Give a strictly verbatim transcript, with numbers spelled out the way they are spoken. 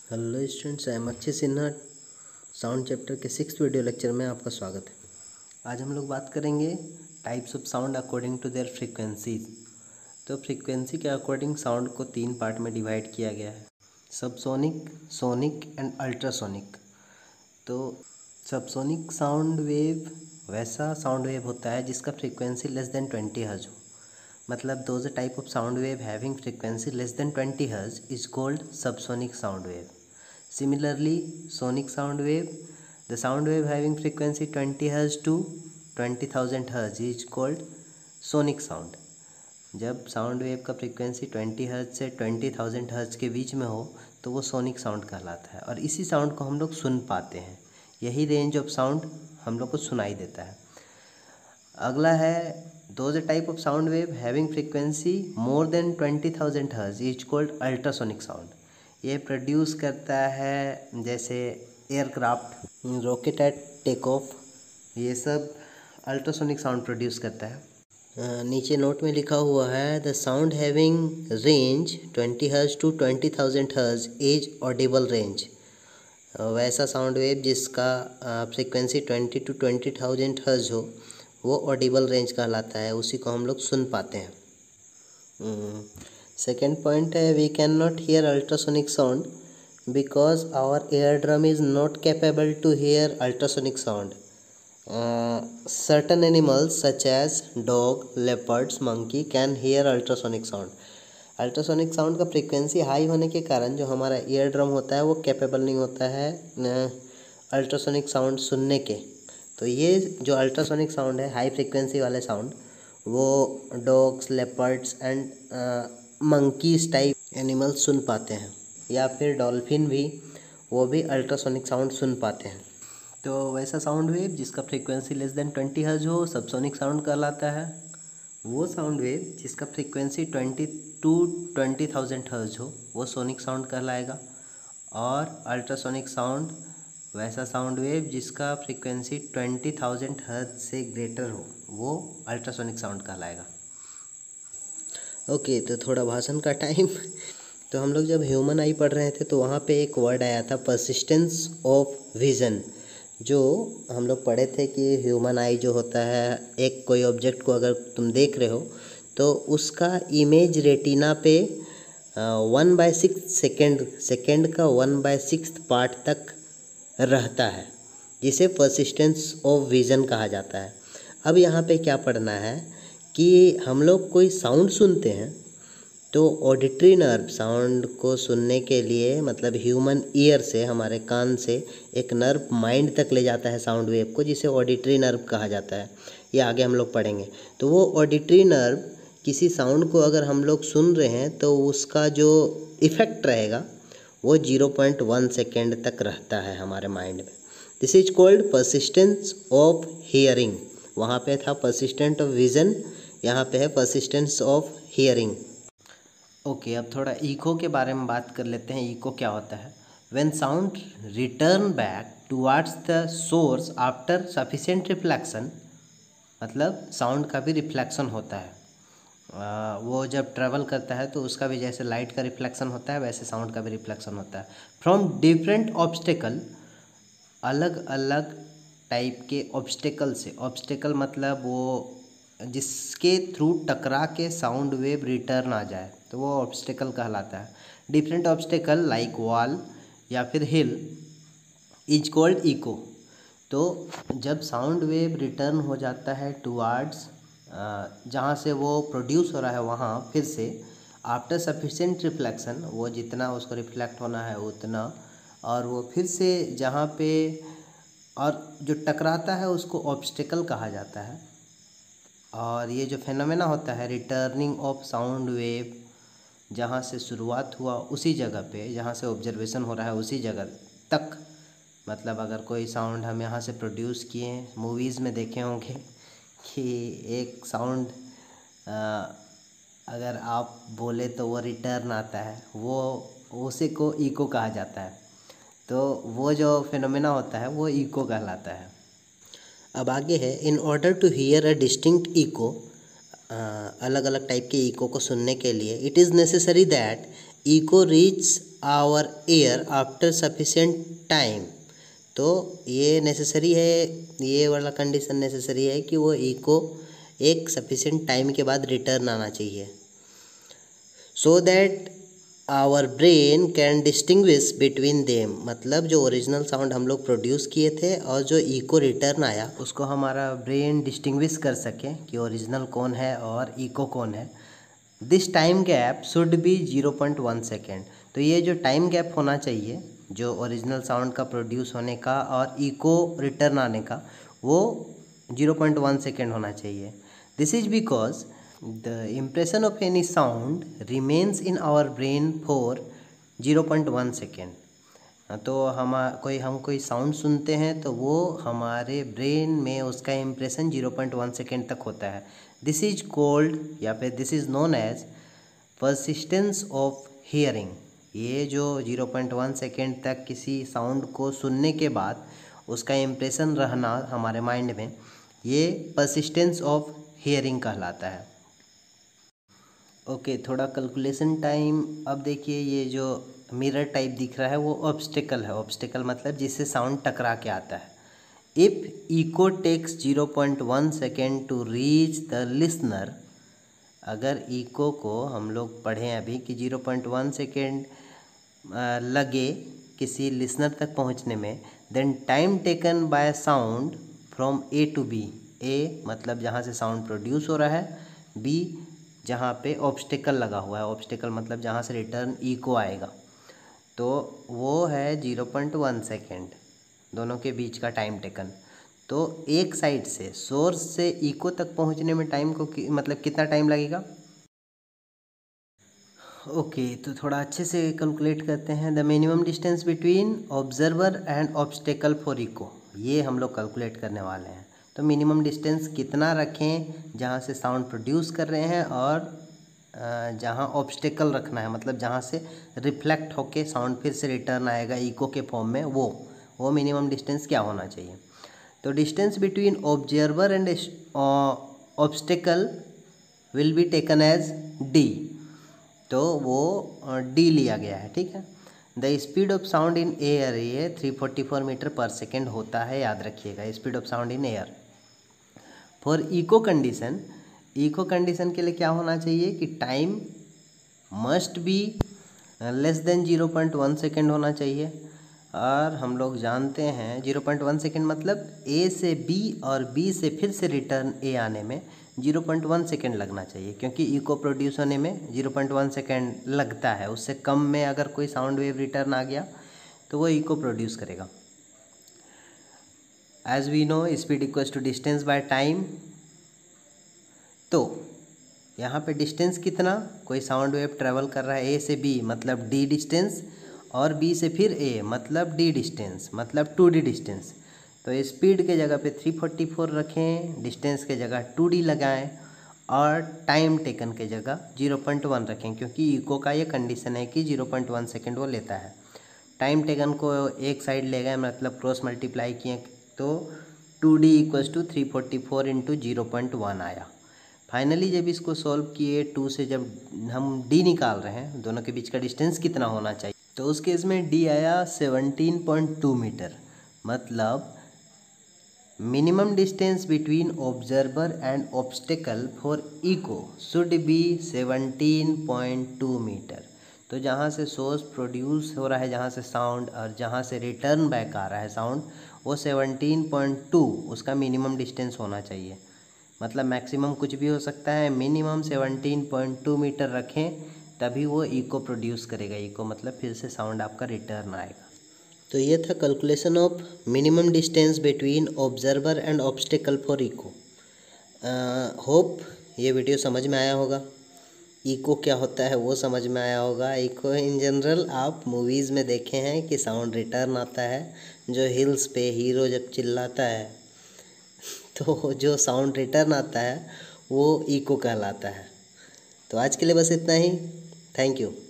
Hello students, I am Akshay Sinha. Sound chapter के six video lecture में आपका स्वागत है। आज हम लोग बात करेंगे types of sound according to their frequencies. तो फ्रीक्वेंसी के अकॉर्डिंग साउंड को तीन पार्ट में डिवाइड किया गया है, सबसोनिक, सोनिक एंड अल्ट्रासोनिक। तो सबसोनिक साउंड वेव वैसा साउंड वेव होता है जिसका frequency less than twenty hertz हो। मतलब those type of sound wave having frequency less than twenty hertz is called subsonic sound wave. Similarly, sonic sound wave, the sound wave having frequency twenty hertz to twenty thousand hertz is called sonic sound. जब sound wave का frequency twenty hertz से twenty thousand hertz के बीच में हो तो वो sonic sound कहलाता है और इसी साउंड को हम लोग सुन पाते हैं। यही रेंज ऑफ साउंड हम लोग को सुनाई देता है। अगला है those type of sound wave having frequency more than twenty thousand hertz is called ultrasonic sound. ये प्रोड्यूस करता है जैसे aircraft, rocket at take off, ये सब अल्ट्रासोनिक साउंड प्रोड्यूस करता है। uh, नीचे नोट में लिखा हुआ है the sound having range twenty hertz to twenty thousand hertz is audible range. वैसा साउंड वेव जिसका frequency twenty to twenty thousand hertz हो वो ऑडिबल रेंज कहलाता है, उसी को हम लोग सुन पाते हैं। uh, सेकेंड पॉइंट है we can not hear ultrasonic sound because our ear drum is not capable to hear ultrasonic sound. Certain animals such as dog, leopards, monkey can hear ultrasonic sound. Ultrasonic sound का frequency high होने के कारण जो हमारा ear drum होता है वो capable नहीं होता है अल्ट्रासोनिक साउंड सुनने के। तो ये जो अल्ट्रासोनिक साउंड है, हाई फ्रीक्वेंसी वाले साउंड, वो dogs, leopards and monkeys type animals सुन पाते हैं, या फिर डॉल्फिन भी, वो भी अल्ट्रासोनिक साउंड सुन पाते हैं। तो वैसा साउंड वेव जिसका frequency less than twenty hertz हो सबसोनिक साउंड कहलाता है। वो साउंड वेव जिसका frequency twenty to twenty thousand hertz हो वो सोनिक साउंड कहलाएगा। और अल्ट्रासोनिक साउंड वैसा साउंड वेव जिसका फ्रीक्वेंसी ट्वेंटी थाउजेंड हर्ट्ज से ग्रेटर हो वो अल्ट्रासोनिक साउंड कहलाएगा। ओके okay, तो थोड़ा भाषण का टाइम। तो हम लोग जब ह्यूमन आई पढ़ रहे थे तो वहाँ पे एक वर्ड आया था परसिस्टेंस ऑफ विज़न। जो हम लोग पढ़े थे कि ह्यूमन आई जो होता है, एक कोई ऑब्जेक्ट को अगर तुम देख रहे हो तो उसका इमेज रेटिना पे one by six second second का वन बाय सिक्स पार्ट तक रहता है, जिसे परसिस्टेंस ऑफ विज़न कहा जाता है। अब यहाँ पे क्या पढ़ना है कि हम लोग कोई साउंड सुनते हैं तो ऑडिटरी नर्व साउंड को सुनने के लिए, मतलब ह्यूमन ईयर से, हमारे कान से एक नर्व माइंड तक ले जाता है साउंड वेव को, जिसे ऑडिटरी नर्व कहा जाता है। ये आगे हम लोग पढ़ेंगे। तो वो ऑडिटरी नर्व किसी साउंड को अगर हम लोग सुन रहे हैं तो उसका जो इफ़ेक्ट रहेगा वो ज़ीरो पॉइंट वन सेकेंड तक रहता है हमारे माइंड में। This is called persistence of hearing. वहाँ पे था परसिस्टेंट ऑफ विज़न, यहाँ पे है परसिस्टेंस ऑफ हियरिंग। ओके, अब थोड़ा इको के बारे में बात कर लेते हैं। इको क्या होता है? When sound return back towards the source after sufficient reflection, मतलब साउंड का भी रिफ्लेक्शन होता है। आ, वो जब ट्रेवल करता है तो उसका भी जैसे लाइट का रिफ्लेक्शन होता है वैसे साउंड का भी रिफ्लेक्शन होता है। फ्रॉम डिफरेंट ऑब्स्टेकल, अलग अलग टाइप के ऑब्स्टेकल से। ऑब्स्टेकल मतलब वो जिसके थ्रू टकरा के साउंड वेव रिटर्न आ जाए तो वो ऑब्स्टेकल कहलाता है। डिफरेंट ऑब्स्टेकल लाइक वॉल या फिर हिल इज कॉल्ड इको। तो जब साउंड वेव रिटर्न हो जाता है टुवर्ड्स जहाँ से वो प्रोड्यूस हो रहा है वहाँ फिर से, आफ्टर सफिशिएंट रिफ्लेक्शन, वो जितना उसको रिफ्लेक्ट होना है उतना, और वो फिर से जहाँ पे, और जो टकराता है उसको ऑब्स्टेकल कहा जाता है। और ये जो फेनोमेना होता है रिटर्निंग ऑफ साउंड वेव, जहाँ से शुरुआत हुआ उसी जगह पे, जहाँ से ऑब्जर्वेशन हो रहा है उसी जगह तक, मतलब अगर कोई साउंड हम यहाँ से प्रोड्यूस किए, मूवीज़ में देखे होंगे कि एक साउंड अगर आप बोले तो वो रिटर्न आता है, वो उसी को इको कहा जाता है। तो वो जो फेनोमेना होता है वो इको कहलाता है। अब आगे है, in order to hear a distinct echo, अलग अलग टाइप के इको को सुनने के लिए, it is necessary that echo reach our ear after sufficient time. तो ये नेसेसरी है, ये वाला कंडीशन नेसेसरी है कि वो इको एक सफिशिएंट टाइम के बाद रिटर्न आना चाहिए, so that our brain can distinguish between them. मतलब जो ओरिजिनल साउंड हम लोग प्रोड्यूस किए थे और जो इको रिटर्न आया उसको हमारा ब्रेन डिस्टिंग्विश कर सके कि ओरिजिनल कौन है और इको कौन है। This time gap should be zero point one second. तो ये जो टाइम गैप होना चाहिए जो ओरिजिनल साउंड का प्रोड्यूस होने का और इको रिटर्न आने का, वो ज़ीरो पॉइंट वन सेकेंड होना चाहिए। This is because the impression of any sound remains in our brain for zero point one second. तो हम कोई हम कोई साउंड सुनते हैं तो वो हमारे ब्रेन में उसका impression zero point one second तक होता है। दिस इज कॉल्ड या फिर this is known as persistence of hearing. ये जो ज़ीरो पॉइंट वन सेकेंड तक किसी साउंड को सुनने के बाद उसका इम्प्रेशन रहना हमारे माइंड में, ये परसिस्टेंस ऑफ हियरिंग कहलाता है। ओके okay, थोड़ा कैलकुलेशन टाइम। अब देखिए ये जो मिरर टाइप दिख रहा है वो ऑब्स्टेकल है। ऑब्स्टेकल मतलब जिससे साउंड टकरा के आता है। If echo takes zero point one second to reach the listener, अगर इको को हम लोग पढ़ें अभी कि ज़ीरो पॉइंट वन सेकेंड लगे किसी लिसनर तक पहुंचने में, then time taken by sound from A to B. A मतलब जहां से साउंड प्रोड्यूस हो रहा है, बी जहाँ पे ऑब्स्टेकल लगा हुआ है। ऑब्स्टेकल मतलब जहाँ से रिटर्न इको आएगा, तो वो है ज़ीरो पॉइंट वन सेकेंड, दोनों के बीच का टाइम टेकन। तो एक साइड से सोर्स से इको तक पहुँचने में टाइम को कि, मतलब कितना टाइम लगेगा। ओके okay, तो थोड़ा अच्छे से कैलकुलेट करते हैं। The minimum distance between observer and obstacle for echo, ये हम लोग कैलकुलेट करने वाले हैं। तो मिनिमम डिस्टेंस कितना रखें जहाँ से साउंड प्रोड्यूस कर रहे हैं और जहाँ ऑब्स्टेकल रखना है, मतलब जहाँ से रिफ्लेक्ट होके साउंड फिर से रिटर्न आएगा इको के फॉर्म में, वो वो मिनिमम डिस्टेंस क्या होना चाहिए। तो distance between observer and obstacle will be taken as D. तो वो डी लिया गया है, ठीक है। The speed of sound in air, ये three forty four meter per second होता है, याद रखिएगा, speed of sound in air. For echo condition, echo condition के लिए क्या होना चाहिए कि time must be less than zero point one second होना चाहिए। और हम लोग जानते हैं ज़ीरो पॉइंट वन सेकेंड मतलब ए से बी और बी से फिर से रिटर्न ए आने में ज़ीरो पॉइंट वन सेकेंड लगना चाहिए, क्योंकि इको प्रोड्यूस होने में ज़ीरो पॉइंट वन सेकेंड लगता है। उससे कम में अगर कोई साउंड वेव रिटर्न आ गया तो वो इको प्रोड्यूस करेगा। As we know speed equals to distance by time. तो यहाँ पे डिस्टेंस कितना, कोई साउंड वेव ट्रेवल कर रहा है ए से बी मतलब डी डिस्टेंस, और बी से फिर ए मतलब डी डिस्टेंस, मतलब टू डी डिस्टेंस। तो स्पीड के जगह पे थ्री फोर्टी फोर रखें, डिस्टेंस के जगह टू डी लगाएं और टाइम टेकन के जगह ज़ीरो पॉइंट वन रखें, क्योंकि इको का ये कंडीशन है कि ज़ीरो पॉइंट वन सेकेंड वो लेता है। टाइम टेकन को एक साइड ले गए, मतलब क्रॉस मल्टीप्लाई किए तो two D equals to three forty four into zero point one आया। फाइनली जब इसको सॉल्व किए, टू से जब हम डी निकाल रहे हैं, दोनों के बीच का डिस्टेंस कितना होना चाहिए, तो उस केस में डी आया सेवनटीन पॉइंट टू मीटर। मतलब minimum distance between observer and obstacle for echo should be seventeen point two meter. तो जहाँ से सोर्स प्रोड्यूस हो रहा है, जहाँ से साउंड, और जहाँ से रिटर्न बैक आ रहा है साउंड, वो सेवनटीन पॉइंट टू उसका मिनिमम डिस्टेंस होना चाहिए। मतलब मैक्सिमम कुछ भी हो सकता है, minimum seventeen point two meter रखें तभी वो इको प्रोड्यूस करेगा। इको मतलब फिर से साउंड आपका रिटर्न आएगा। तो ये था calculation of minimum distance between observer and obstacle for echo. Hope ये वीडियो समझ में आया होगा। इको क्या होता है वो समझ में आया होगा। इको इन जनरल आप मूवीज़ में देखे हैं कि साउंड रिटर्न आता है, जो हिल्स पे हीरो जब चिल्लाता है तो जो साउंड रिटर्न आता है वो इको कहलाता है। तो आज के लिए बस इतना ही। Thank you.